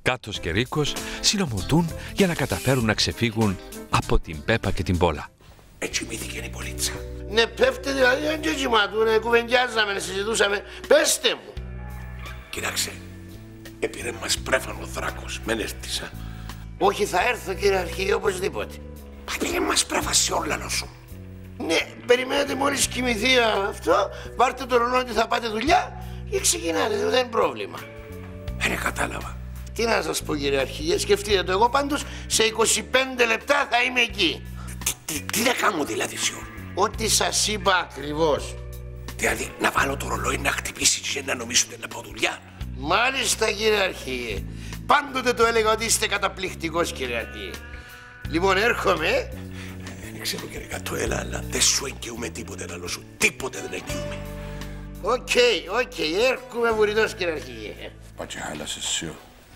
Κάτος και Ρίκος συνομωτούν για να καταφέρουν να ξεφύγουν από την Πέπα και την Πόλα. Έτσι μύθηκε η Πολίτσα. Ναι, πέφτε δηλαδή, αν και κοιμάτουνε, κουβεντιάζαμε, συζητούσαμε. Πέστε μου. Κοίταξε, έπειρε μας πρέφαν ο Δράκος, μεν έρθισα. Όχι, θα έρθω κύριε Αρχηγέ, οπωσδήποτε. Έπειρε μας πρέφα σε όλα σου. Ναι, περιμένετε μόλις κοιμηθεί αυτό, πάρτε το ρολόι ότι θα πάτε δουλειά και ξεκινάτε, δεν είναι πρόβλημα. Δεν κατάλαβα. Τι να σας πω κύριε Αρχηγέ, σκεφτείτε το, εγώ πάντως σε 25 λεπτά θα είμαι εκεί. Τι να κάνω δηλαδή σιω. Ό,τι σας είπα ακριβώς. Δηλαδή να βάλω το ρολόι να χτυπήσει και να νομίζουν να πάω δουλειά. Μάλιστα κύριε Αρχηγέ. Πάντοτε το έλεγα ότι είστε καταπληκτικός κύριε Αρχηγέ. Λοιπόν έρχομαι. Δεν ξέρω κύριε Κατώελα, αλλά δεν σου εγγυούμε τίποτε άλλο σου. Τίποτε δεν εγγυούμε. Οκ, έρχομαι βουρητός κύριε Αρχηγέ. Πάτσε χάλασες σιω.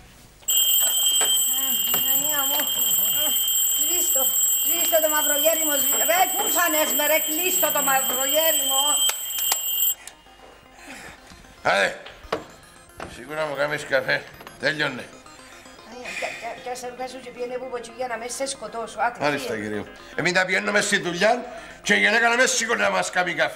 Σβήστε το μαυρογέρι μου, ρε πού φανες με ρε, κλείστο το μαυρογέρι μου. Άντε, σίγουρα μου κάνεις καφέ, τέλειωνε. Κι ας αργάσου και πιένε που ποτσου για να με σε σκοτώσω, άτε. Μάλιστα κύριε μου. Εμείς τα πιένουμε στη δουλειά και η γυναίκα να με σίγουρα να μας κάνει καφέ.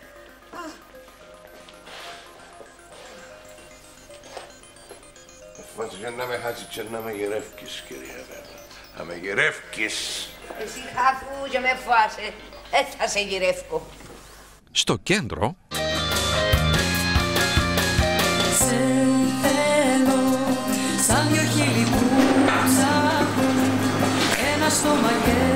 Φάσε να με χάσεις και να με γερεύκεις κυρία Πέπα. Να με γερεύκεις. Εσύ χάφου και με φάσε, θα σε γυρεύκω. Στο κέντρο... Σε θέλω σαν δυο χείλη που ψάχνουν ένα στόμα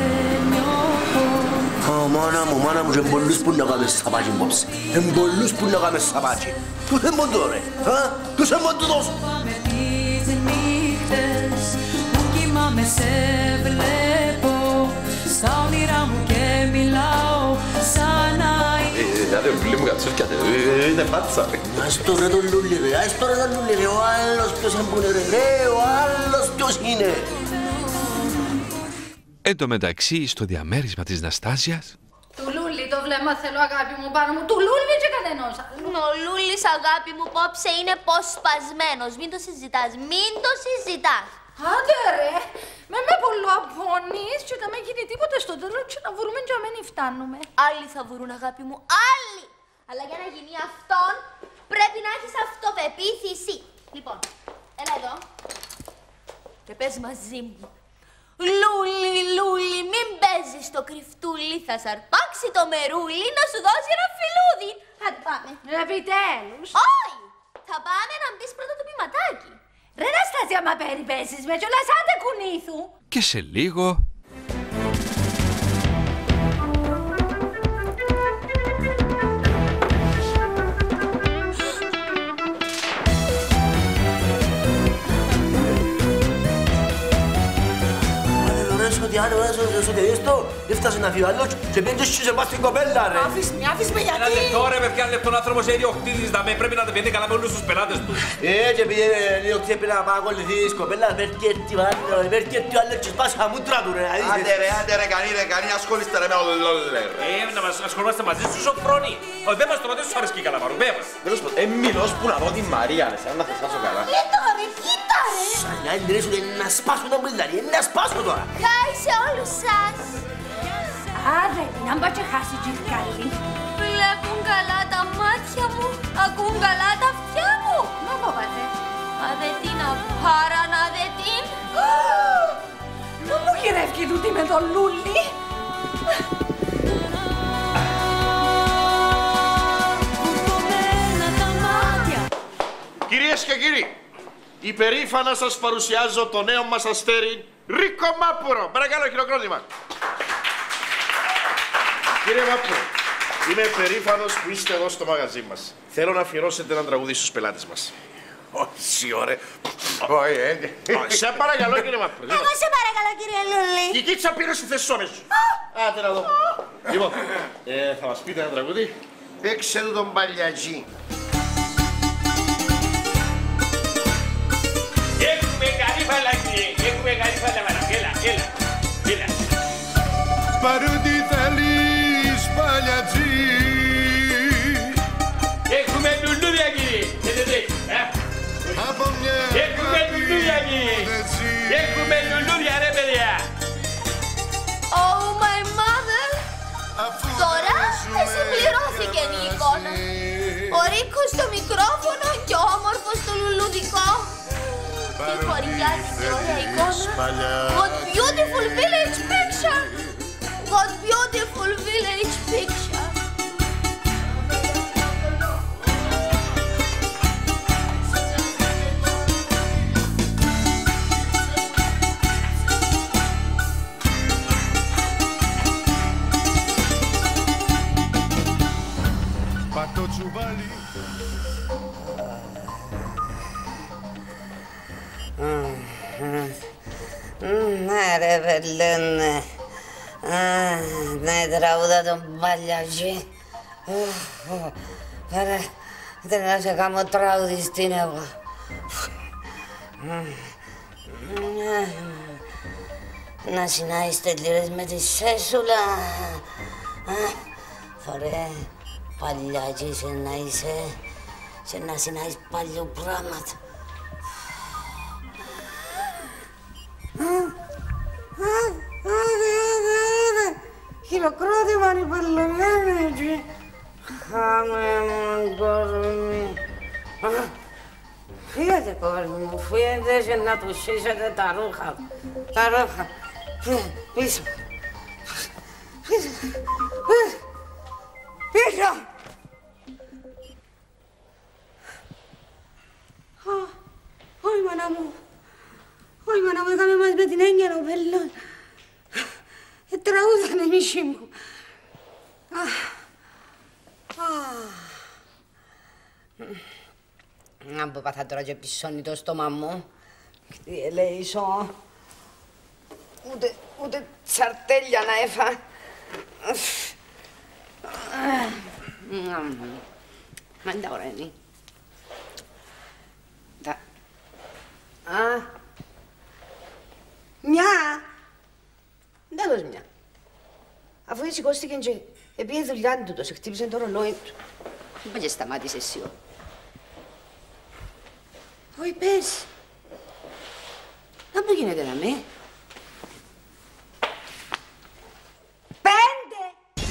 γέννιο. Μάνα μου, και πολλούς που να κάνεις σαπάτσι μπόψε. Πολλούς που να κάνεις σαπάτσι. Τους εμποντώ ρε, τους εμποντώ τόσο. Πάμε τις νύχτες που κοιμάμαι σε βλέπω στα όνειρά μου και μιλάω σαν να... Άντε ο Λούλη μου κατσούφκιατε, είναι φάτσα. Ας το ρε τον Λούλη ρε, ας το ρε τον Λούλη ρε, ο άλλος ποιος είναι ρε, ο άλλος ποιος είναι. Εν τω μεταξύ, στο διαμέρισμα της Ναστάζιας... Του Λούλη το βλέμμα θέλω αγάπη μου πάνω μου, του Λούλη και κανένας. Ο Λούλης αγάπη μου πόψε είναι πως σπασμένος, μην το συζητάς, μην το συζητάς. Άντε ρε, με πολλό απώνεις και να μην γίνει τίποτε στο τέλος και να βρούμε και να μην φτάνουμε. Άλλοι θα βρουν αγάπη μου, άλλοι. Αλλά για να γίνει αυτόν πρέπει να έχεις αυτοπεποίθηση. Λοιπόν, έλα εδώ και πες μαζί μου. Λούλη, Λούλη, μην παίζεις το κρυφτούλι, θα σ' αρπάξει το μερούλι να σου δώσει ένα φιλούδι. Άντε πάμε. Επιτέλους. Όχι, θα πάμε να μπεις πρώτα το ποιηματάκι. Ρε Ναστάσια, μα περιπέσεις με κιόλας, άντε κουνήθου. Και σε λίγο... Ότι έστω, έφτασε να φύγει ο άλλος και πήγαινε και σε πας στην κοπέλα ρε. Άφης με γιατί. Ένα λεπτό ρε παιδιά, λεπτόν άνθρωπος είναι ιδιοκτήτης δαμέ, πρέπει να τα πιένει καλά με όλους τους πελάτες του. Και επειδή ιδιοκτήτης πρέπει να πάει να ακολουθεί της κοπέλας, βέρκει ο άλλος και σπάσει τα μούτρα του ρε. Άντε ρε, κανεί, ασχολείστε ρε με ο Λόλε. Να μας ασχολούμαστε μαζί σου σοφρόνι. Δεν μας τρώτε σου αρέσκει η καλαμαρού, πέ μας. Τέλος πάντων, μιλώς που να δω τη Μαρία, αν να θεσάσω καλά. Κοίτα ρε. Σαν να εντρέσουν να σπάσουν τα μπουλάρι, να σπάσουν τώρα. Χάι σε όλους σας. Άντε, να μπα και χάσει τζιρκάλι. Βλέπουν καλά τα μάτια μου, ακούν καλά τα αυτιά μου. Να μου πάτε. Αδετίνα, πάρα να δετίν. Πού μου γυρεύει τούτη με τον Λούλη. Κυρίες και κύριοι, υπερήφανα σας παρουσιάζω το νέο μας αστέρι Ρίκο Μάπουρο. Παρακαλώ, χειροκρότημα. Κύριε Μάπουρο, είμαι περήφανος που είστε εδώ στο μαγαζί μας. Θέλω να αφιερώσετε ένα τραγούδι στους πελάτες μας. Όχι ωραία. Σε παρακαλώ κύριε Μάπουρο. Εγώ σε παρακαλώ κύριε Λούλη. Η Κίτσα πήρε στη θέση σου αμέσως. Άντε να δω. Λοιπόν, θα μας πείτε ένα τραγούδι. Παίξε του τον Παλιατζή. Έχουμε καλή φαλακή, έχουμε καλή φαλακή. Έλα. Παρότι θέλεις Παλιατζή. Έχουμε λουλούδια κύριε. Από μια... Έχουμε λουλούδια κύριε. εικόνα. Ο Ρίκος στο μικρόφωνο και ο όμορφος στο λουλουδικό. Τι χωριάτικη ωραία εικόνα. What beautiful village picture. What beautiful village picture. Πατώ τσουβάλι. Ναι ρε βελένε. Ναι, τραγούδα τον Παλιατζή. Δεν να σε κάνω τραγουδιστή εγώ. Να συνάειστε λίρες με τη σέσουλα. Φορέ, Παλιατζή σε να είσαι, σε να συνάεις παλιό πράγματα. Χειροκρότημα είναι παλαιωμένο έτσι. Χάμε μου κορμί. Φύγετε κορμί μου, φύγετε και να του σύσετε τα ρούχα. Τα ρούχα. Πίσω. Πίσω. Όχι μάνα μου. Όχι μάνα μου, έκαμε μας με την έννοια ο Βελός. Τραγούδανε μισή μου. Να μου πάθα τώρα και πισώνει το στόμα μου. Τι ελέησω. Ούτε τσαρτέλια να έφα. Μα είναι τα ώρα είναι. Μια. Ντέλος μια. Αφού σηκώστηκε και επήγε δουλειά του, σε χτύπησε το ρολόι του. Μα και σταμάτησε εσύ. Όχι, πες. Να που γίνεται να με. 5!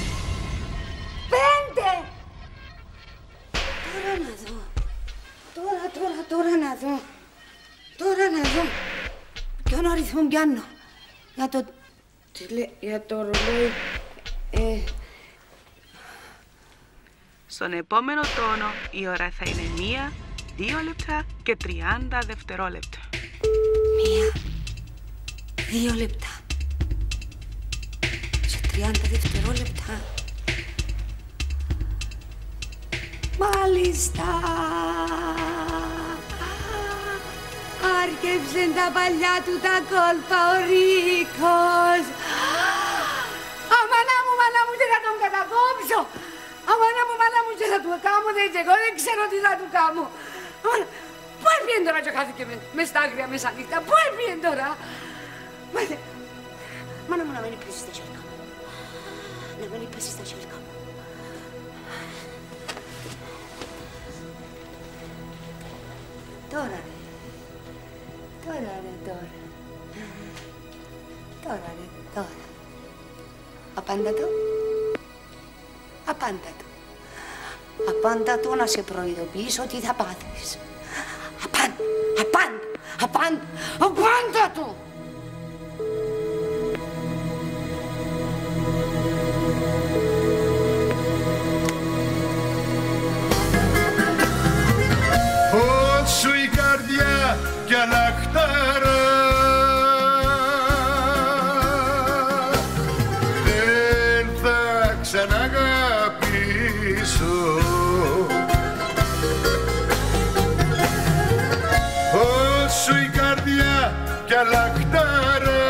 Τώρα να δω. Τώρα να δω. Τώρα να δω. Ποιον αριθμό πιάνω. Για το ρολόι. Στον επόμενο τόνο η ώρα θα είναι 1, 2 λεπτά και 30 δευτερόλεπτα. 1, 2 λεπτά. Σε 30 δευτερόλεπτα. Μάλιστα. Άρκεψε τα παλιά του τα κόλπα ο Ρίκος. Αμανά μου και θα τον κατακόψω. Αμανά μου και θα του κάνω, εγώ δεν ξέρω τι θα του κάνω. Πού έπιεν τώρα και χάθηκε μες στα άγρια μέσα νύχτα, πού έπιεν τώρα. Μάνα μου να μην πέσει στα χέρια μου. Να μην πέσει στα χέρια μου. Τώρα ρε. Τώρα. Απάντα το να σε προειδοποιήσω τι θα πάθεις. Απάντα το! Όσο η καρδιά κι αλαχτάρα δεν θα ξαναγαπήσω. Όσο η καρδιά κι αλαχτάρα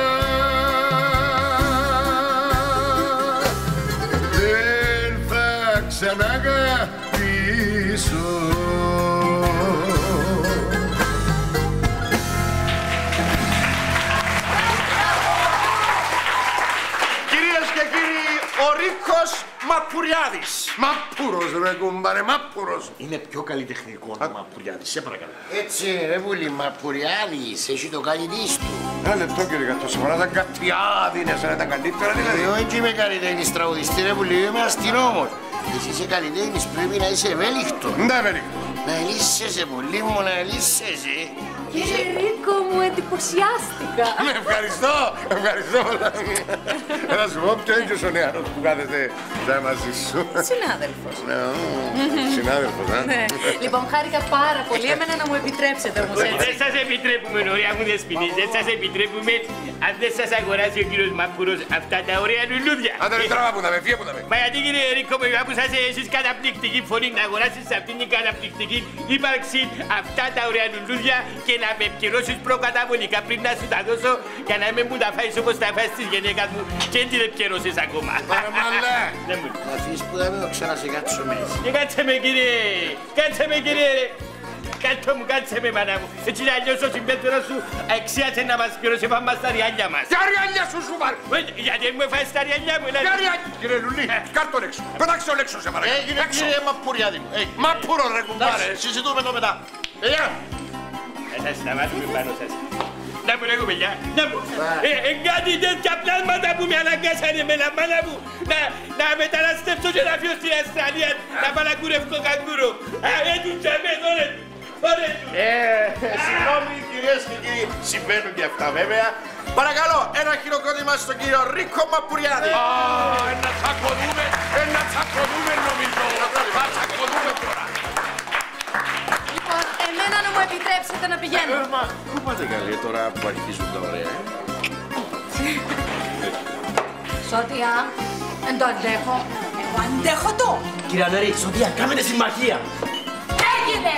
δεν θα ξαναγαπήσω. Ο Ρίκος Μαπουριάδης. Μαππουρος ρε κουμπάρε, Μαππουρος. Είναι πιο καλλιτεχνικό ο Μαπουριάδης, σε παρακαλώ. Έτσι ρε βούλη, Μαπουριάδης, έχει το καλλιτής του. Ένα λεπτό κύριε Κατώ, σε φωνάζαν κάτι άδεινες, να ήταν καλύτερα δηλαδή. Εγώ δεν είμαι καλλιτέχνης τραγουδιστή ρε πουλί, είμαι αστυνόμος. Εσύ είσαι καλλιτέχνης, πρέπει να είσαι ευέλικτο. Ναι, ευέλικτο. Να ελίσσεσαι πολύ μου, να ελίσσεσαι. Κύριε Ρίκο, μου εντυπωσιάστηκα. Ναι, ευχαριστώ, ευχαριστώ. Να σου πω ποιο είναι ο νεαρός που κάθεται μαζί σου. Συνάδελφος. Συνάδελφος, Ναι. Λοιπόν, χάρηκα πάρα πολύ. Εμένα να μου επιτρέψετε όμως έτσι. Δεν σας επιτρέπουμε, ωραία μου δεσποινής, δεν σας επιτρέπουμε αν δεν σας αγοράσει ο κύριος Μαπουρός αυτά τα ωραία λουλούδια. Άντε ρε τράβα που τα με, φύγε που τα με. Μα γιατί κύριε Ρίκο, με που σας εσείς καταπληκτική φωνή να αγοράσεις αυτήν την καταπληκτική ύπαρξη αυτά τα ωραία λουλούδια και να με επικυρώσεις προκαταβολικά πριν να σου τα δώσω για να μην μου τα φάεις όπως τα φάεις της γενέκας μου και δεν την επικυρώσεις ακόμα. Παραμαλά. Να αφήσεις που δεν με ξανά σε κάτσω μέσα. Και κάτσε με κύριε, κάτσε με μάνα μου. Έτσι να αλλιώς ο συμπέθερος σου αξίασε να μας πληρώσει πάνω μας τα ριάλια μας. Ποια ριάλια σου σου πάρει. Γιατί μου έφαγες τα ριάλια μου. Ποια ριάλια. Κύριε Λουλή, κάρ' τον έξω. Πετάξε τον έξω σε παρακαλώ. Έγινε κύριε Μαπουριάδη μου. Μαπούρο ρε κουμπάρε. Συζητούμε το μετά. Θα σας σταμάτουμε πάνω σας. Να μου λέγω παιδιά, να μου. Κάτι τέτοια πλάσματα που με αναγκάσανε εμένα μάνα μου να μεταναστεύσω και να φύγω στην Αυστραλία να πάω να κουρεύω καγκούρο. Έτσι τσάμε, δώρε του. Συγγνώμη κυρίες και κύριοι, συμβαίνουν και αυτά βέβαια. Παρακαλώ, ένα χειροκρότημα στον κύριο Ρίκο Μαπουριάδη. Ένα τσακωδούμε νομίζω. Θα τσακωδούμε τώρα. Λοιπόν, εμένα να μου επιτρέψετε να πηγαίνω. Μα, πού πάτε καλή τώρα που αρχίζουν τα ωραία. Σωτία, δεν το αντέχω. Εγώ αντέχω το. Κύριε Ανέρη, Σωτία, κάμετε συμμαχία. Έγινε!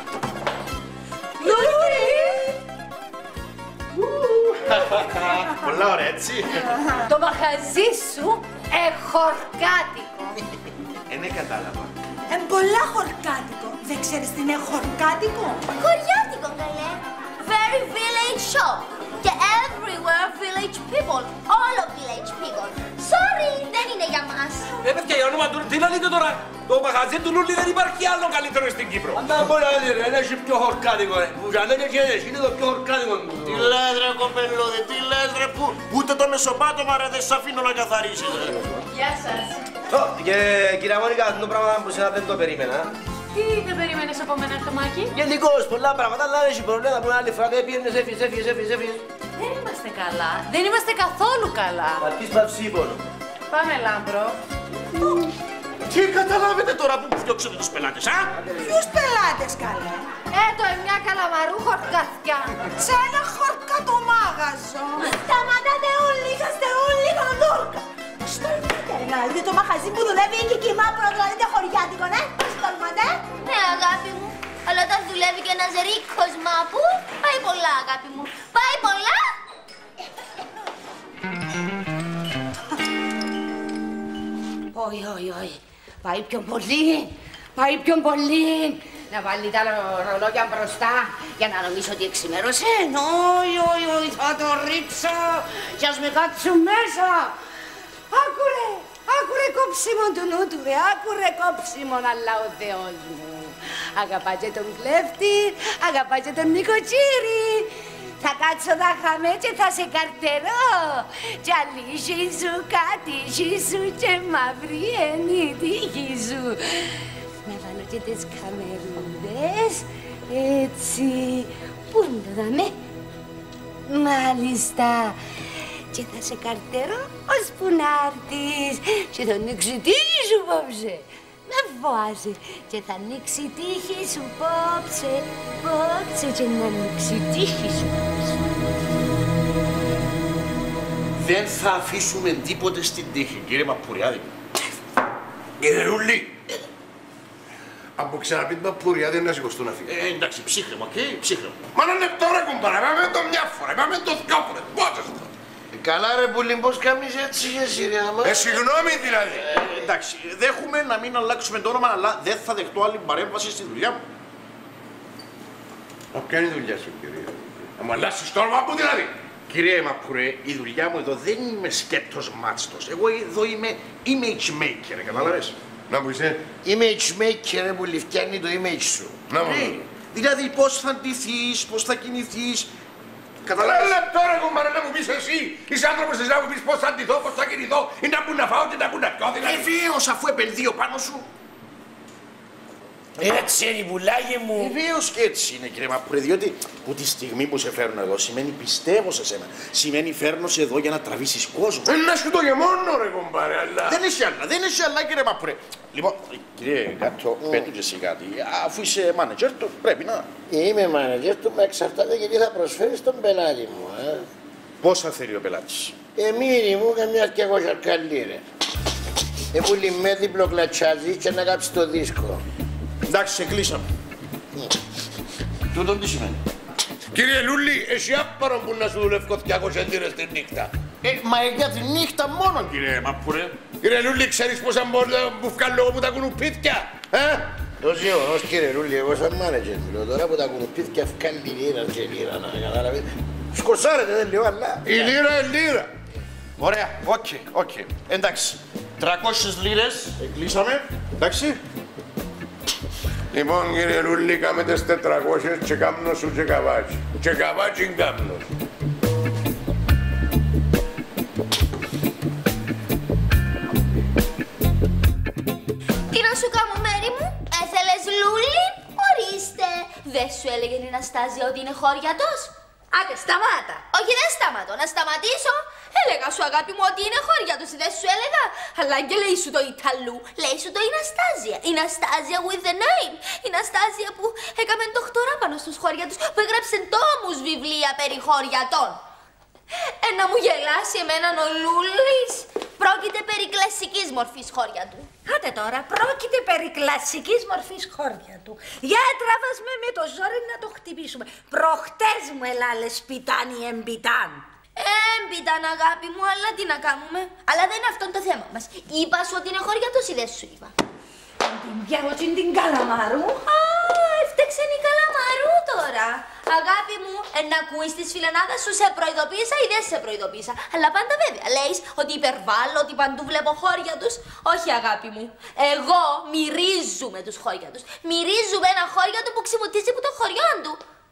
Λουλή! Πολλά ωραία, έτσι. Το μαχαζί σου εχορκάτικο. Ναι, κατάλαβα. Πολλά χορκάτικο. Δεν ξέρεις τι είναι χορκάτικο? Χωριάτικο καλέ. Very village shop. Και everywhere village people. All of village people. Sorry, δεν είναι για μας. Παιδιά, για όνομα του, τι να δείτε τώρα. Το μαγαζί του Λούλη δεν υπάρχει άλλο καλύτερο στην Κύπρο. Αν τα μπορεί να δείτε, είναι πιο χορκάτικο. Που για δεν είναι το πιο χορκάτικο. Τι λες ρε κοπελούδι, τι λες ρε που ούτε το μεσοπάτωμα ρε δεν σ' αφήνω να καθαρίσεις ρε. Γεια σας. Και κυρία Μόνικα, αυτό το πράγμα που εσένα δεν το περίμενα. Τι δεν περίμενες από μένα, Αρτομάκη? Γενικώς, πολλά πράγματα, αλλά δεν έχει πρόβλημα που άλλη φορά δεν πήγαινες, έφυγες. Δεν είμαστε καλά. Δεν είμαστε καθόλου καλά. Αρκείς παυσίπονο. Πάμε, Λάμπρο. Τι καταλάβετε τώρα που φτιάξετε τους πελάτες, α? Ποιους πελάτες, καλέ? Μια καλαμαρού χορκαθιά. Σε ένα χορκατομάγαζο. Σταματάτε όλοι, είσαστε όλοι κολοτούρκα. Στολμάτε, δηλαδή το μαχαζί που δουλεύει εκεί και η μάπρο, δηλαδή το χωριάτικο, ναι? Στολμάτε. Ναι, αγάπη μου. Αλλά όταν δουλεύει και ένας ρίκος μάπου, πάει πολλά, αγάπη μου. Πάει πολλά. Όχι. Πάει πιο πολύ. Πάει πιο πολύ. Να βάλει τα ρολόγια μπροστά για να νομίζω ότι εξημέρωσε. Όχι, θα το ρίξω. Κι ας με κάτσουν μέσα. Άκουρε κόψιμο του νου του, άκουρε κόψιμο, αλλά ο Θεός μου. Αγαπάτε τον κλέφτη, αγαπάτε τον νοικοτσίρι. Θα κάτσω να χαμέ και θα σε καρτερώ. Κι αλύση σου, κατήχη σου και μαύρη είναι η τύχη σου. Να βάλω και τις καμερούδες, έτσι. Πού είναι το δάμε? Μάλιστα. Και θα σε καρτερώ ώσπου να έρθεις και θα ανοίξει η τύχη σου πόψε. Με φοβάσαι και θα ανοίξει η τύχη σου πόψε και να ανοίξει η τύχη σου πόψε. Δεν θα αφήσουμε τίποτε στην τύχη, κύριε Μαπουριάδη. Κύριε Ρουλή. Αν μου ξαναπείτε Μαπουριάδη να σηκωστώ να φύγει. Εντάξει, ψύχρεμο, οκ, ψύχρεμο. Μα ένα λεπτό ρε κουμπάρα, πάμε το μια φορά, πάμε το δυο φορές, πόσες φορές. Καλά ρε πουλί, πώς κάνεις έτσι εσύ ρε άμα. Συγγνώμη δηλαδή. Εντάξει, δέχομαι να μην αλλάξουμε το όνομα, αλλά δεν θα δεχτώ άλλη παρέμβαση στη δουλειά μου. Ποια είναι η δουλειά σου, κύριε? Να μου αλλάσεις το όνομα μου δηλαδή. Κύριε Μαπουρέ, η δουλειά μου εδώ δεν είμαι σκέπτος μάτστος. Εγώ εδώ είμαι image maker, κατάλαβες. Να μου είσαι. Image maker που φτιάχνει το image σου. Να μου. Δηλαδή πώς θα ντυθείς, πώς θα κινηθείς. Καταλάβεις. Λεπτό ρε κουμπάρε να μου πεις εσύ. Είσαι άνθρωπος εσύ να μου πεις πώς θα ντυθώ, πώς θα κινηθώ ή να πού να φάω και να πού να πιω. Βεβαίως, αφού επενδύω πάνω σου. Έτσι είναι η πουλάγη μου. Βεβαίως και έτσι είναι, κύριε Μαπουρέ, διότι που τη στιγμή που σε φέρνω εδώ σημαίνει πιστεύω σε σένα. Σημαίνει φέρνω σε εδώ για να τραβήσεις κόσμο. Να σου το γεμώνω ρε κουμπάρε, αλλά... Δεν έχει άλλα, κύριε Μαπουρέ. Λοιπόν, κύριε Κάτω, πέτω και εσύ κάτι. Αφού είσαι μάνετζερ του, πρέπει να... Είμαι μάνετζερ του, με εξαρτάται γιατί θα προσφέρει στον πελάτη μου. Πόσα θέλει ο πελάτης? Μήνυμου καμιά 200 λίρες. Εβούλη με διπλό κλατσάζι και να κάψει το δίσκο. Εντάξει, σε κλείσαμε. Τούτον τι σημαίνει? Κύριε Λούλη, εσύ άπαρο που να σου δουλεύω 200 λίρες τη νύχτα. Μα για τη νύχτα μόνο, κύριε Μαπουρέ. Κύριε Λούλη, ξέρεις πόσα μου βγάλω εγώ που τα κουνουπίτια, Το γεγονός, κύριε Λούλη, εγώ σαν μάνετζερ μιλώ τώρα που τα κουνουπίτια βγάλει λίρα και λίρα, να καταλάβετε. Σκοσάρετε δεν λέω, αλλά... Η λίρα είναι λίρα. Ωραία, οκ. Εντάξει, 300 λίρες, κλείσαμε, εντάξει. Λοιπόν, κύριε Λούλη, κάμε τις 400 και κάμνω σου και καβάτσι. Και καβάτσι κάμνω. Τι να σου κάνω, Μέρη μου, έθελες Λούλη? Ορίστε. Δεν σου έλεγε η Αναστάζια ότι είναι χωριατός? Άντε, σταμάτα. Όχι, δεν σταματώ. Να σταματήσω. Έλεγα σου, αγάπη μου, ότι είναι χωριατός. Δεν σου έλεγα? Αλλά και λέει σου το Ιταλού. Λέει σου το η Αναστάζια. Η Αναστάζια with the name. Η Αναστάζια που έκαμε ντοκτορά πάνω στους χωριατούς, που έγραψε τόμους βιβλία περί χωριατών. Να μου γελάσει εμέναν ο Λούλης. Πρόκειται περί κλασικής μορφής χωριατού. Άντε τώρα, πρόκειται περί κλασικής μορφής χωριατού. Για τραβάς με το ζόρι να το χτυπήσουμε. Προχτές μου ελάλες πιτάνι εμπιτάν. Εμπιτάν, αγάπη μου, αλλά τι να κάνουμε. Αλλά δεν είναι αυτό το θέμα μας. Είπα σου ότι είναι χωριατός ή δεν σου είπα? Την πιάω την καλαμάρου. Έφταξε η καλαμαρού τώρα. Αγάπη μου, να ακούεις τις φιλενάδες σου, σε προειδοποίησα ή δεν σε προειδοποίησα? Αλλά πάντα βέβαια, λέεις ότι υπερβάλλω, ότι παντού βλέπω χώρια τους. Όχι, αγάπη μου. Εγώ μυρίζουμε τους χώρια τους. Μυρίζουμε ένα χώρια του που ξυμουτίζει από το χωριό του.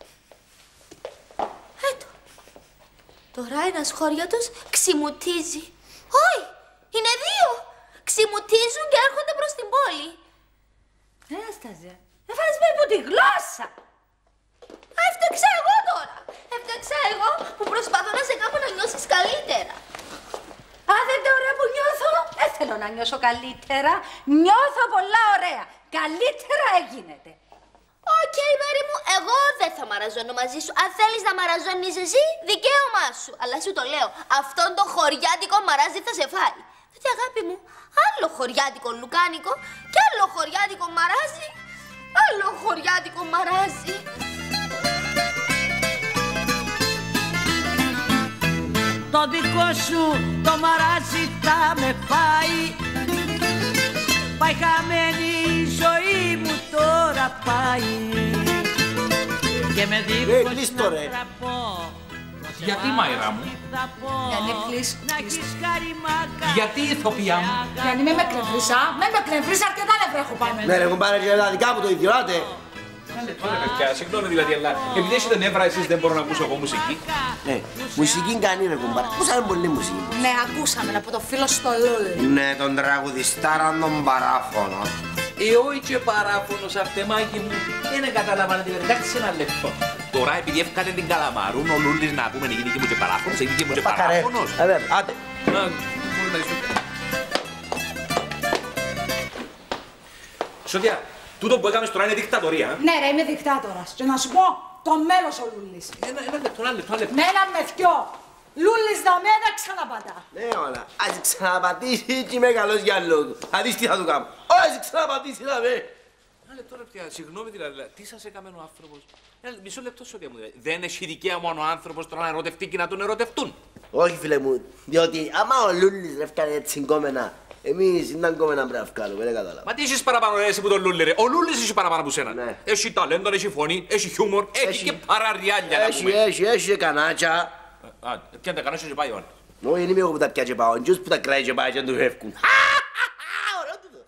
Έτω. Τώρα ένας χώρια τους ξυμουτίζει. Όχι, είναι δύο. Ξυμουτίζουν και έρχονται προς την πόλη. Αναστάζια, έφαγες με από τη γλώσσα. Έφταξα εγώ τώρα. Έφταξα εγώ που προσπαθώ να σε κάνω να νιώσεις καλύτερα. Δεν είναι ωραία που νιώθω. Δεν θέλω να νιώσω καλύτερα. Νιώθω πολλά ωραία. Καλύτερα έγινε. Οκ, Μέρη μου, εγώ δεν θα μαραζώνω μαζί σου. Αν θέλεις να μαραζώνεις εσύ, δικαίωμά σου. Αλλά σου το λέω, αυτόν το χωριάτικο μαράζι θα σε φάει. Διότι, αγάπη μου, άλλο χωριάτικο λουκάνικο και άλλο χωριάτικο μαράζι. Άλλο χωριάτικο μαράζι. Το δικό σου το μαράζι θα με πάει. Πάει χαμένη η ζωή μου τώρα πάει. Και με δίχως να τραπώ. Γιατί, Μάιρα μου? Γιάννη, please. Γιατί, ηθοποιά μου? Γιάννη, με κλευρίσά. Με κλευρίσά, αρκετά νεύρα έχω πάει. Ναι ρε κουμπάρε και τα δικά μου το ίδιο, άτε. Συγγνώμη δηλαδή, αλλά επειδή έχετε νεύρα εσείς δεν μπορώ να ακούσω εγώ μουσική. Ναι, μουσική κάνει ρε κουμπάρε. Ακούσαμε πολύ μουσική. Ναι, ακούσαμε από το φίλο στο Λούλη. Ναι, τον τραγουδιστάρα τον παράφωνο. Όχι και παράφωνος αυτεμάκι μου. Δεν καταλαβαίνετε, εντάξει ένα λεπτό. Τώρα επειδή έφκατε την καλαμαρούν ο Λούλης να πούμε γίνει και μου και παράφωνος, έγινε και μου και παράφωνος. Άντε. Σωτιά, τούτο που έκαμε τώρα είναι δικτατορία. Ναι ρε, είμαι δικτάτορας. Και να σου πω, το μέλος ο Λούλης. Ένα λεπτό. Μένα με θκιο. Λούλης να με δεν ξαναπατά. Ναι όλα, ας ξαναπατήσει και είμαι καλός για λόγο. Θα δεις τι θα του κάνω. Ας ξαναπατήσει να με. Ένα λεπτό ρε πια, συγγνώμη δηλαδή, τι σας έκαμε ο άνθρωπος? Μισό λεπτό, Σωτιά μου, δεν έχει δικαίωμα ο άνθρωπος τώρα να ερωτευτεί και να τον ερωτευτούν? Όχι φίλε μου, διότι άμα ο Λούλης ρε φτάνει έτσι κόμενα, εμείς ήταν κόμενα πρέπει να βγάλουμε, δεν κατάλαβα. Μα τι έχεις παραπάνω ρε εσύ που τον Λούλη ρε? Ο Λούλης έχει παραπάνω από σένα. Ναι. Έχει ταλέντο, έχει φωνή, έχει χιούμορ, έχει και παραριάλια να πούμε. Έχει και κανάτσα. Ποια είναι τα κανάτσα και πάει ο άλλος? Όχι, είναι εγώ που τα πιάζει πάω, είναι που τα κράει και πάει και του φεύγουν.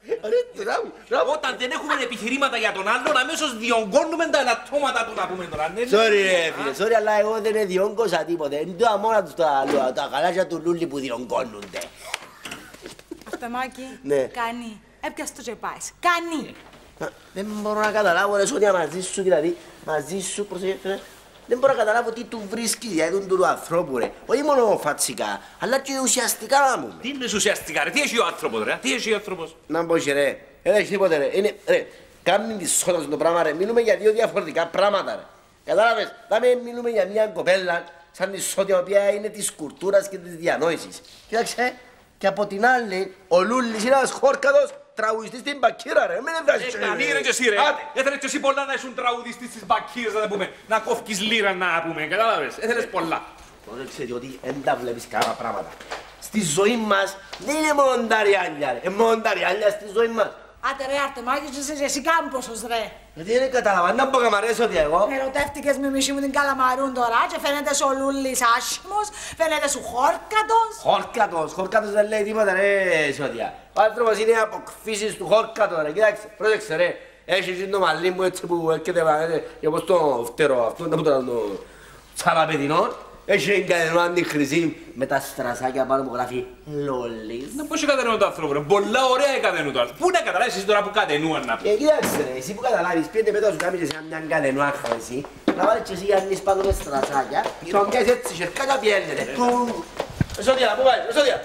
Όταν δεν έχουμε επιχειρήματα για τον άλλον, αμέσως διονγκώνουμε τα ελαττώματα του να πούμε τώρα. Sorry ρε φίλε, sorry, αλλά εγώ δεν διόγκωσα τίποτε. Είναι το αμόνα τους τα γαλάζια του Λούλη που διονγκώνονται. Αυτεμάκη, Ναι. κάνει. Έπιασε το τσεπάις. Κάνει. Δεν μπορώ να καταλάβω ρε Σόνια μαζί σου, δηλαδή, μαζί σου, προσέχετε. Δεν μπορώ να καταλάβω τι του βρίσκει για τον του ανθρώπου ρε. Όχι μόνο φατσικά, αλλά και ουσιαστικά να μου. Τι είναι ουσιαστικά ρε, τι έχει ο άνθρωπος ρε, τι έχει ο άνθρωπος. Να μπω και ρε, δεν έχει τίποτε ρε. Είναι, ρε, κάνει τη σώτα το πράγμα ρε, μιλούμε για δύο διαφορετικά πράγματα ρε. Κατάλαβες, δάμε μιλούμε για μια κοπέλα σαν τη σώτη, η οποία είναι της κουλτούρας και της διανόησης. Κοίταξε, και από την άλλη, ο Λούλης είναι ένας χόρκατος τραγουδιστής στην Μπακύρα ρε, μην εδράσεις. Καλή και εσύ ρε, έθελες και εσύ πολλά να ήσουν τραγουδιστής της Μπακύρας να πούμε, να κόφκεις λίρα να πούμε, κατάλαβες, έθελες πολλά. Πρόσεξε διότι δεν τα βλέπεις καλά πράγματα. Στη ζωή μας δεν είναι μόνο τα ριάλια ρε, είναι μόνο τα ριάλια στη ζωή μας. Άτε ρε Αρτεμάκη, είσαι εσύ κάμποσος ρε. Γιατί δεν καταλαβαίνω, να πω καμαρές ότι εγώ. Ερωτεύτηκες με μισή μου την Καλαμαρούν τώρα και φαίνεται σου ο Λούλης άσχημος, φαίνεται σου χόρκατος. Χόρκατος δεν λέει τίποτα ρε Σωτία. Ο άνθρωπος είναι αποκφίσεις του χόρκατο ρε, κοιτάξτε, πρόσεξε ρε. Έχει το μαλλί μου έτσι που έρχεται και όπως το φτερό, αυτό είναι το τσαλαπεδινό. Έχει εγκατενό αντιχρυσή με τα στρασάκια πάνω που γράφει Λόλης. Να πώς κατενούν το άνθρωπο ρε, πολλά ωραία κατενούν το άνθρωπο. Πού να καταλάβεις εσύ τώρα που κατενούαν να πει. Κοίταξε ρε, εσύ που καταλάβεις, πιέντε μετά σου κάνεις εσύ μια κατενούαχα εσύ. Να βάλεις και εσύ γιάννης πάνω με στρασάκια και να πιάσεις έτσι και κάτι πιένετε. Σωτία, πού πάει, Σωτία.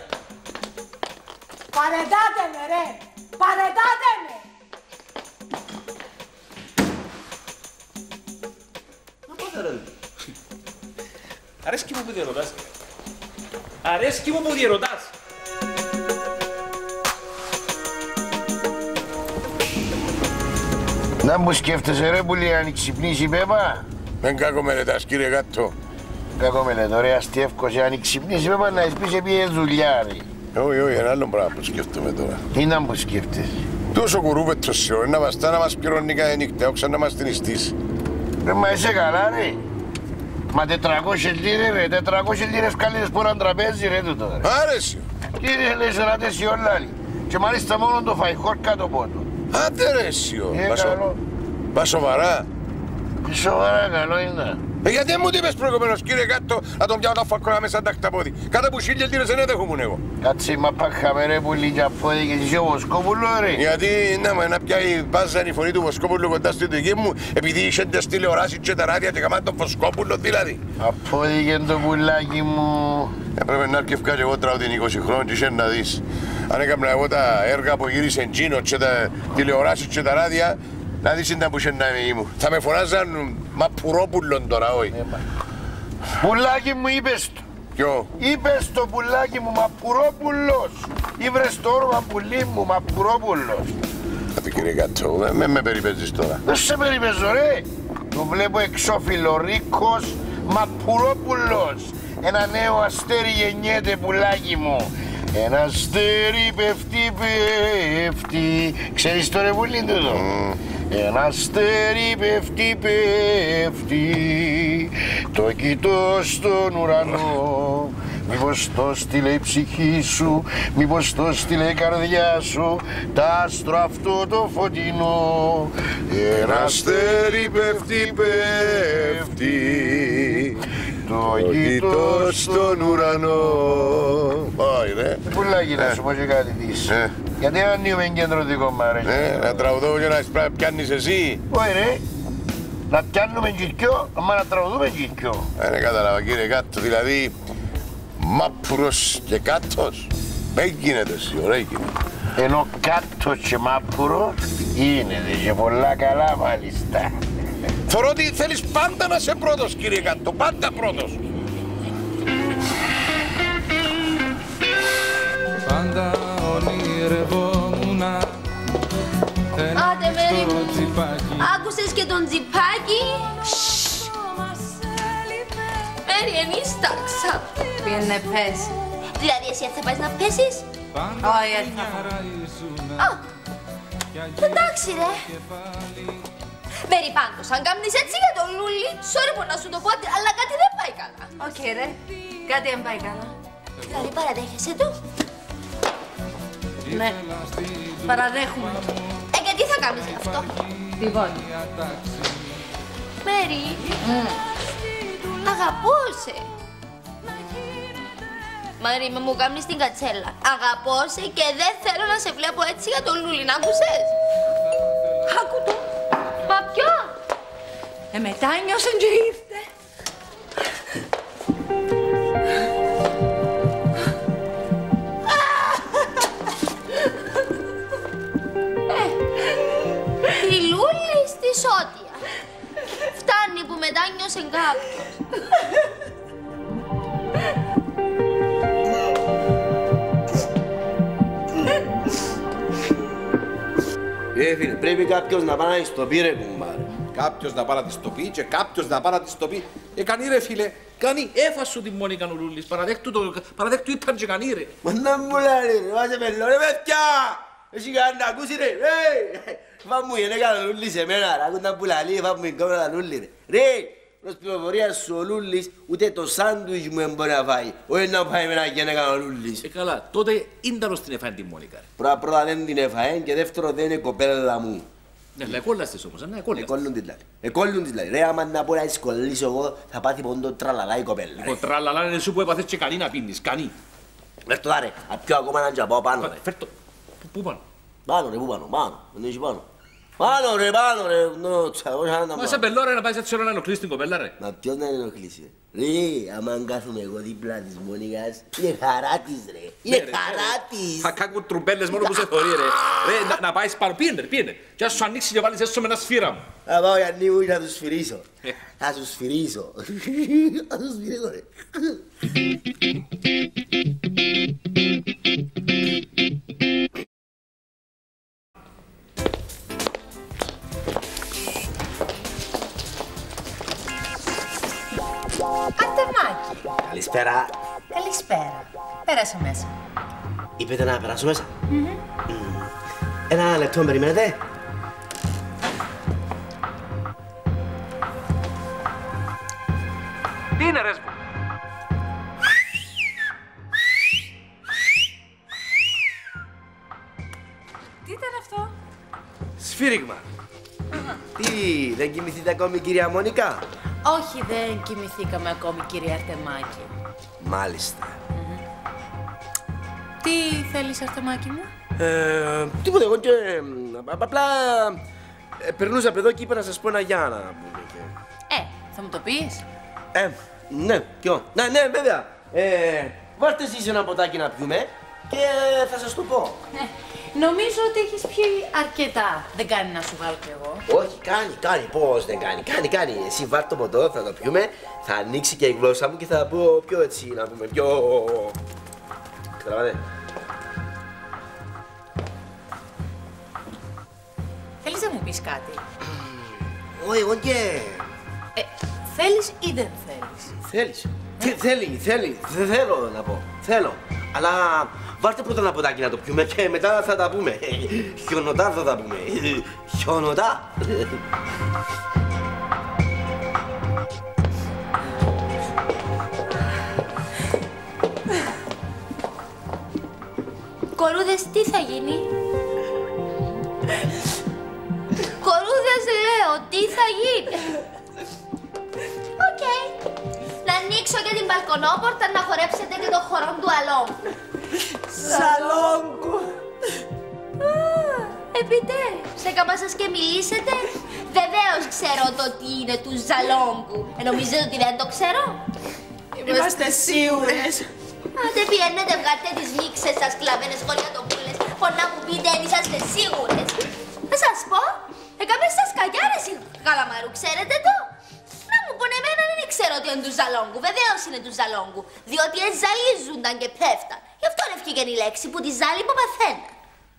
Παρετάτε με ρε, παρετάτε με. Μα πότε ρε. Αρέσκει μου που διερωτάς. Αρέσκει μου που διερωτάς. Να μου σκέφτεσαι ρε που λέει αν ξυπνήσει η Πέπα. Δεν κάκο μελετάς κύριε Γάτο. Κακό μελετώ ρε αστιεύκος, αν ξυπνήσει η Πέπα να εισπείς επί δουλειά ρε. Όχι, ένα άλλο πράγμα που σκέφτομαι τώρα. Τι να μου σκέφτεσαι. Τόσο κουρούβετος σε ώρα, να βαστά να μας πληρώνει κάθε νύχτα, όξα να μας την ιστείς. Ρε μα είσαι καλά ρε. Μα 400 λίρες ρε, 400 λίρες καλύτερες που έναν τραπέζι ρε τούτο ρε. Άρεσε. Κύριε λες ράτε σι όλα άλλοι. Και μάλιστα μόνο το φαϊχόρ κάτω πότο. Άντε ρε σιω. Καλό. Πας σοβαρά. Σοβαρά καλό είναι. Γιατί μου το είπες προηγουμένως κύριε Γάτο να τον πιάω τα φακόνα μέσα σαν τακταπόδι. Κάτω από 1000 λίρες δεν έδεχομουν εγώ. Κάτσε μα πάχαμε ρε πουλί και απόδι και εσύ ο Βοσκόπουλο ρε. Γιατί να πιάει μπάζαν η φωνή του Βοσκόπουλου κοντά στη δική μου επειδή είχε τις τηλεοράσεις και τα ράδια και καμάν τον Βοσκόπουλο δηλαδή. Απόδικε το πουλάκι μου. Έπρεπε να αρκευκά και εγώ τραγουδin 20 χρόνια και είχε να δεις. Αν έκανα εγώ τα έργα που γύρισε Τζίνο και τα τηλεοράσεις και τα ράδια, να δεις ήταν που είχε να είμαι ήμου. Θα με φωνάζαν Μαπουρόπουλον τώρα, όχι. Πουλάκι μου είπες το. Ποιο? Είπες το πουλάκι μου Μαπουρόπουλος. Ήβρες το όνομα πουλί μου Μαπουρόπουλος. Αυτή κύριε Κατσό, με περιπέζεις τώρα. Δεν σε περιπέζω ρε. Το βλέπω εξώφυλλο Ρίκος Μαπουρόπουλος. Ένα νέο αστέρι γεννιέται πουλάκι μου. Ένα αστέρι πέφτει, πέφτει. Ξέρεις το ρε πουλί τούτο. Ένα αστέρι πέφτει, πέφτει. Το κοιτώ στον ουρανό. Μήπως το στείλε η ψυχή σου, μήπως το στείλε η καρδιά σου, τ' άστρο αυτό το φωτεινό. Ένα αστέρι πέφτει, πέφτει. Το κοιτώ στον ουρανό. Πάει ρε. Πουλάκι να σου πω και κάτι της. Γιατί να ανοίγουμε κέντρο δικό μου αρέσει. Να τραγουδώ και να πιάνεις εσύ. Όχι ρε. Να πιάνουμε κυρκιό, άμα να τραγουδούμε κυρκιό. Δεν κατάλαβα κύριε Κάτω, δηλαδή Μάπουρος και Κάτος. Δεν γίνεται εσύ, ωραία γίνεται. Ενώ Κάτος και Μάπουρος γίνεται και πολλά καλά μάλιστα. Θεωρώ ότι θέλεις πάντα να είσαι πρώτος κύριε Κάτω, πάντα πρώτος. Πάντα ονειρευόμουν. Άντε μέρη μου, άκουσες και τον τζιπάκι. Μέρη, εμείς τάξα. Πήγαινε πες. Δηλαδή εσύ θα πάεις να πέσεις. Όχι, έτσι θα πάω. Εντάξει ρε. Μέρη πάντως, αν κάνεις έτσι για τον Λούλη, sorry που να σου το πω, αλλά κάτι δεν πάει καλά. Οκ ρε, κάτι δεν πάει καλά. Δηλαδή παραδέχεσαι του. Ναι, παραδέχομαι. Και τι θα κάνεις γι' αυτό? Τίποτα. Μέρι, αγαπώ-σε. Μαρή, με μου κάνεις την κατσέλα. Αγαπώ-σε και δεν θέλω να σε βλέπω έτσι για τον Λούλιν, άκουσες? Άκου το. Μα ποιο? Μετά νιώσαν και ήρθε. Τη Λούλη στη Σότια. Φτάνει που μετά νιώσε κάποιος. Φίλε, πρέπει κάποιος να πάει στο πει ρε κουμπάρε. Κάποιος να πάει να της το πει και κάποιος να πάει να της το πει. Κανεί ρε φίλε, κανεί έφασου την Μόνικα ο Λούλης. Παραδέκτου είπαν και κανεί ρε. Μα να μου λέει ρε, βάζε πελό ρε παιδιά. Εσύ κάνει να ακούσει ρε, ρε. Φάμε μου γενέκα ο Λούλης εμένα ρε, ακούντα που λαλεί, φάμε μου εγκόμνα ο Λούλη ρε. Ρε, προς πληροφορία σου ο Λούλης, ούτε το σάντουιτς μου μπορεί να φάει. Όχι να φάει με ένα γενέκα ο Λούλης. Καλά, τότε ίνταλος την έφαγε την Μόνικα ρε. Πρώτα δεν την έφαγε και δεύτερο δεν είναι κοπέλα μου. Ναι, αλλά εκόλλαστες όμως, ναι, εκόλλαστες. Εκόλλουν της λέει. Ρε, άμα να πω να δυσκολήσω εγώ, θα πάθει πόντο τραλαλά η κοπέλα. Ο τραλαλά είναι εσύ που έπαθες και κανεί να πίνεις, κανεί. Φέρ' το δάρε, απ' πιο ακόμα έναν τζαπάω πάνω ρε. Φέρ' το, πού πάνω? Πάνω ρε, πού πάνω, πάνω, δεν έχει πάνω. Πάνω ρε, πάνω ρε, Μα σε μπελό ρε να πάεις έτσι ώρα να ενοχλείς την κοπέλα ρε. Μα ποιος να ενοχλήσει ρε. Ρε, άμα κάθομαι εγώ δίπλα της Μόνικας, είναι χαρά της ρε. Είναι χαρά της. Θα κάκουν τρουμπέλες μόνο που σε θωρεί ρε. Ρε, να πάεις πάνω, πήγαινε, πήγαινε. Και ας σου ανοίξει και βάλεις έσω με ένα σφύρα μου. Θα πάω Γιάννη μου και θα τους σφυρίσω. Θα τους σφυρίσω. Θα τους σφυρίσω ρε. Αρτεμάκι. Καλησπέρα. Καλησπέρα. Πέρασα μέσα. Είπετε να περάσω μέσα. Ένα λεπτό, περιμένετε. Τι είναι ρε σπου. Τι ήταν αυτό? Σφύριγμα. Τι, δεν κοιμηθείτε ακόμη κυρία Μόνικα? Όχι, δεν κοιμηθήκαμε ακόμη, κύριε Αρτεμάκη. Μάλιστα. Τι θέλεις, Αρτεμάκη μου? Τίποτα, εγώ και απλά περνούσα από εδώ και είπα να σας πω ένα γεια να πούμε και... Θα μου το πεις? Ναι, ποιο? Ναι, βέβαια. Βάλτε εσείς ένα ποτάκι να πιούμε και θα σας το πω. Νομίζω ότι έχεις πιει αρκετά. Δεν κάνει να σου βάλω κι εγώ. Όχι, κάνει. Πώς δεν κάνει. Κάνει. Εσύ βάλτε το ποτό, θα το πιούμε, θα ανοίξει και η γλώσσα μου και θα πω πιο έτσι, να πούμε πιο... Καταλαβαίνετε. Θέλεις να μου πεις κάτι? Όχι, εγώ και... Θέλεις ή δεν θέλεις? Θέλει. Δεν θέλω να πω. Θέλω. Αλλά βάλτε πρώτα ένα ποτάκι να το πιούμε και μετά θα τα πούμε. Χιονοτά θα τα πούμε. Χιονοτά. Κορούδες, τι θα γίνει? Κορούδες, λέω, τι θα γίνει? Οκ. Να ανοίξω και την μπαλκονόπορτα να χορέψετε και το χορό του αλόγκου. Σαλόγκου. Επιτέλους, έκαμα σας και μιλήσετε. Βεβαίως ξέρω το τι είναι του ζαλόγκου. Νομίζετε ότι δεν το ξέρω? Είμαστε σίγουρες. Άντε πιένετε, βγάλτε τις μίξες σας, κλαβένες γολιατοπούλες. Φωνά μου πείτε, αν είσαστε σίγουρες. Θα σας πω, έκαμε σας καγιάρες η καλαμαρού, ξέρετε το? Να μου πουν εμένα δεν ξέρω ότι είναι του ζαλόγκου. Βεβαίως είναι του ζαλόγκου. Διότι εζαλίζουνταν και πέφταν. Γι' αυτό ευκήγεν η λέξη που τη ζάλη που παθαίναν.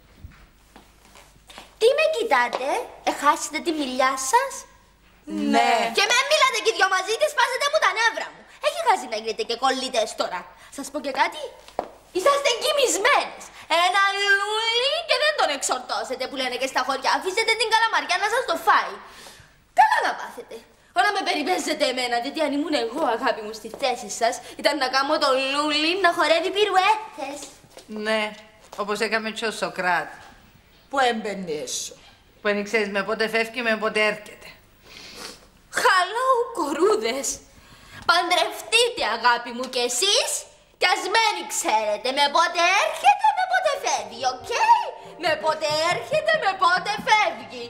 Τι με κοιτάτε, εχάσετε τη μιλιά σας? Ναι. Και με μιλάτε και δυο μαζί και σπάσετε μου τα νεύρα μου. Έχει χάσει να γίνετε και κολλήτες τώρα. Σας πω και κάτι. Είσαστε εγκυμισμένες. Ένα λουλί και δεν τον εξορτώσετε που λένε και στα χωριά. Αφήσετε την καλαμαριά να σας το φάει. Καλά να πάθετε. Όλα με περιπέζετε εμένα, γιατί αν ήμουν εγώ, αγάπη μου, στη θέση σας, ήταν να κάνω το λουλί να χορεύει πυρουέτες. Ναι, Όπως έκαμε και ο Σοκράτη. Που έμπαινε έσω. Που δεν ξέρεις με πότε φεύγει με πότε έρχεται. Χαλό, κορούδες. Παντρευτείτε, αγάπη μου, κι εσείς. Κι ας μένει ξέρετε με πότε έρχεται, με πότε φεύγει, οκ? Με πότε έρχεται, με πότε φεύγει.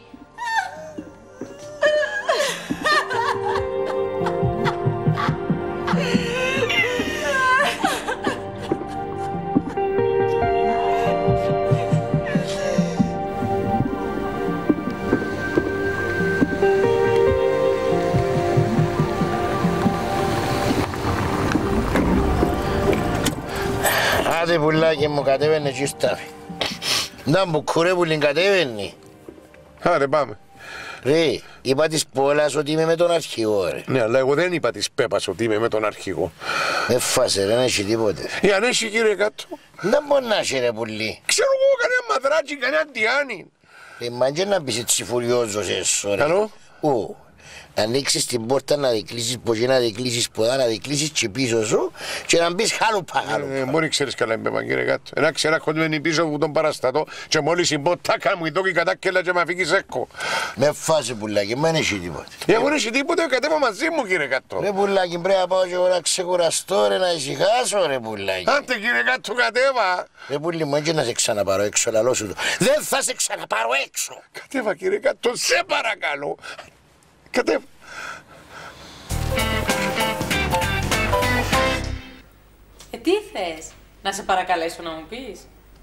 Άντε πουλάκι μου, κατέβαινε και στάφη. Να μου κουρεύουλιν κατέβαινε. Άρε πάμε. Ρε, είπα της Πόλας ότι είμαι με τον αρχηγό ρε. Ναι, αλλά εγώ δεν είπα της Πέπας ότι είμαι με τον αρχηγό. Εφάσε ρε, δεν έχει τίποτε. Αν έχει κύριε κάτω. Δεν μπορεί να έχει ρε πουλί. Ξέρω εγώ κανένα μαδράκι, κανένα τιάνι. Ρε, μα και να πεις έτσι φουριόζος έσω ρε. Καλό. Να ανοίξεις την πόρτα, να δικλείσεις ποδιά, να δικλείσεις ποδά, να δικλείσεις και πίσω σου και να μπεις χάλουπα. Μπορεί ξέρεις καλά η Πέπα κύριε κάτω. Ένα ξερακχοντμένη πίσω από τον παραστατό και μόλις η μποτάκα μου η τόκη κατάκκελα και με αφήγεις έκο. Με φάση πουλάκι, δεν έχει τίποτε. Εγώ δεν έχει τίποτε, κατέβα μαζί μου κύριε κάτω. Ρε πουλάκι, πρέπει να πάω και εγώ να ξεκουραστώ ρε, να ησυχάσω ρε πουλάκι. Άντε κύριε κάτω, κατέβα. Ρε πουλί μου, έτσι να σε ξαναπάρω έξω, λαλό σου το. Δεν θα σε ξαναπάρω έξω. Κατέβα κύριε κάτω, σε παρακαλώ. Κατέβα. Τι θες, να σε παρακαλέσω να μου πεις?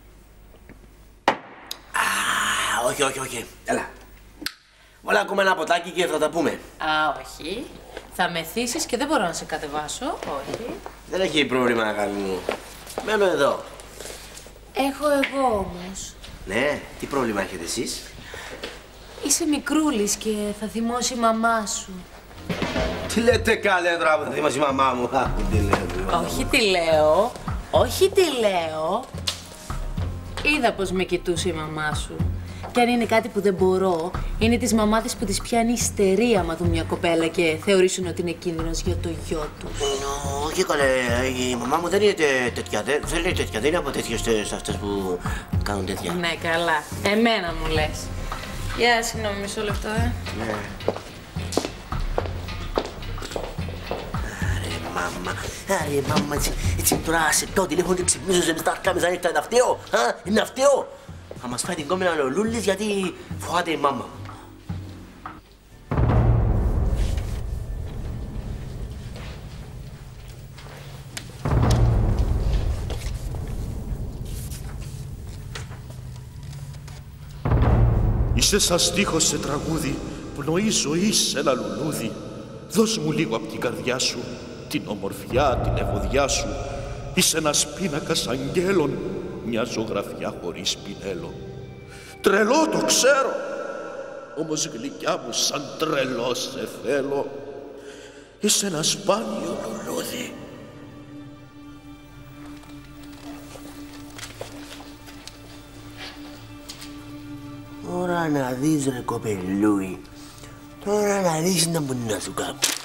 Όχι. Έλα. Βάλε ακόμα ένα ποτάκι και θα τα πούμε. Όχι. Θα μεθύσεις και δεν μπορώ να σε κατεβάσω. Όχι. Δεν έχει πρόβλημα, αγάπη μου. Μένω εδώ. Έχω εγώ όμως. Ναι, τι πρόβλημα έχετε εσείς? Είσαι μικρούλης και θα θυμώσει η μαμά σου. Τι λέτε καλέ τώρα που θα θυμώσει η μαμά μου? Όχι τι λέω. Είδα πως με κοιτούσε η μαμά σου. Και αν είναι κάτι που δεν μπορώ, είναι τις μαμάδες που τις πιάνει ιστερία άμα δουν μια κοπέλα και θεωρήσουν ότι είναι κίνδυνος για το γιο τους. Όχι καλέ, η μαμά μου δεν είναι τέτοια, δεν είναι από τέτοιες αυτές που κάνουν τέτοια. Ναι, καλά. Εμένα μου λες. Γεια, συγγνώμη, μισό λεπτό, Ναι. Άρε μάμα, έτσι τώρα σε πιω τηλέφωνο και ξυπνήσω σε μιστά αρχά μεσάνυχτα, είναι αυταίο, είναι αυταίο. Θα μας φάει την κόμμενα ο Λούλης γιατί φοβάται η μάμα. Είσαι σαν στίχος σε τραγούδι, πνοή ζωή σε ένα λουλούδι. Δώσ' μου λίγο απ' την καρδιά σου, την ομορφιά, την ευωδιά σου. Είσαι ένας πίνακας αγγέλων, μια ζωγραφιά χωρίς πινέλο. Τρελό το ξέρω, όμως γλυκιά μου σαν τρελό σε θέλω. Είσαι ένα σπάνιο λουλούδι. Τώρα να δεις ρε κοπελούι, τώρα να δεις να μπορεί να σου κάνω.